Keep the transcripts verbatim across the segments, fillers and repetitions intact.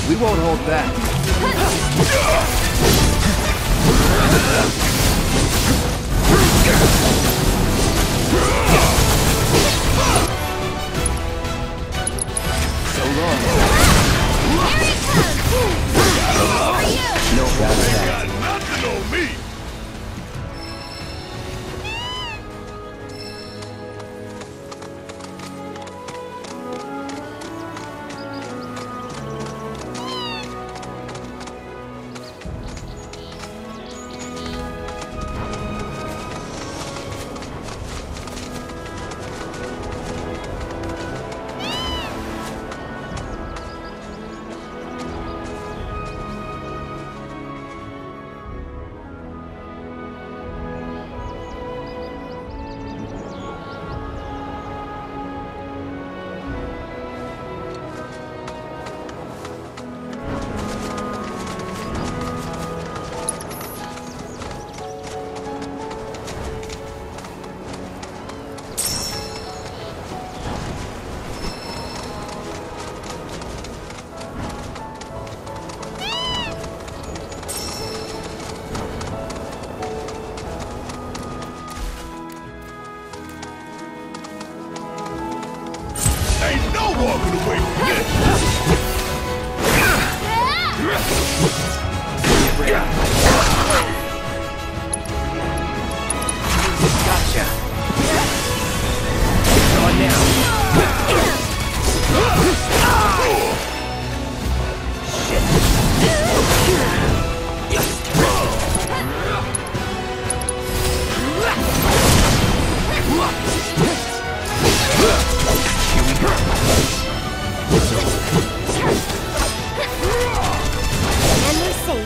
We won't hold back. So long. Here it comes! For you! No bad You attack. got nothing on me! Ain't no walking away from this! Gotcha. Come on now. And we're safe.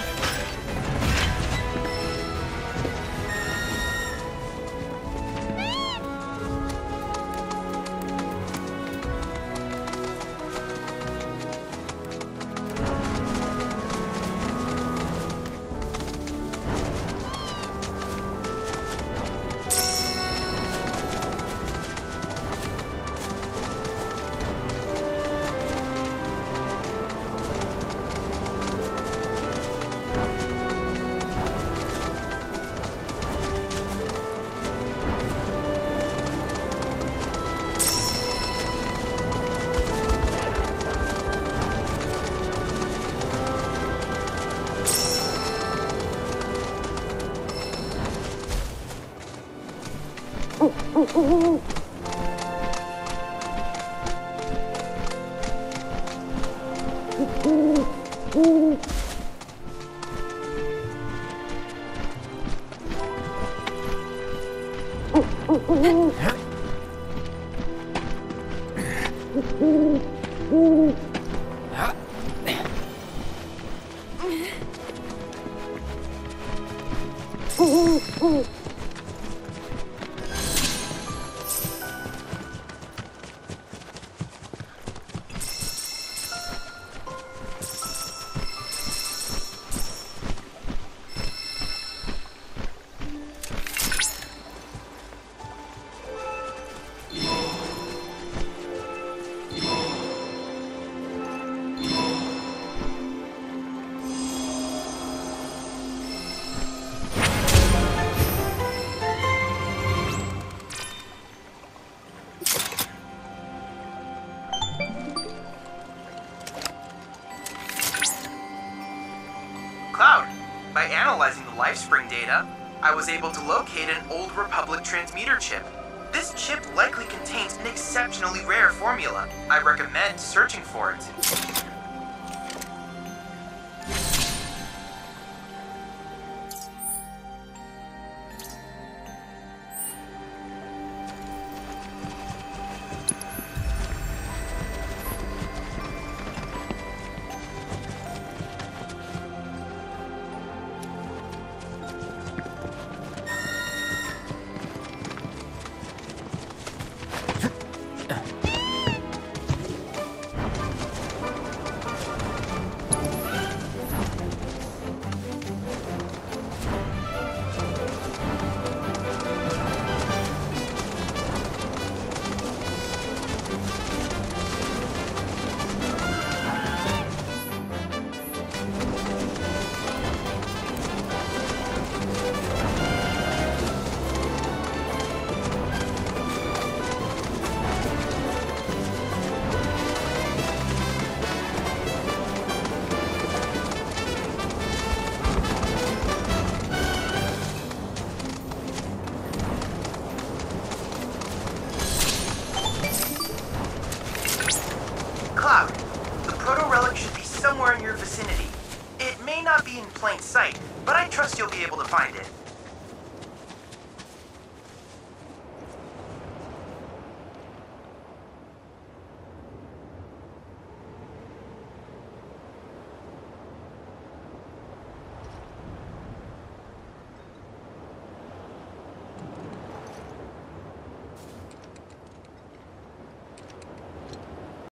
Cloud, by analyzing the LifeSpring data, I was able to locate an Old Republic transmitter chip. This chip likely contains an exceptionally rare formula. I recommend searching for it. trust you'll be able to find it.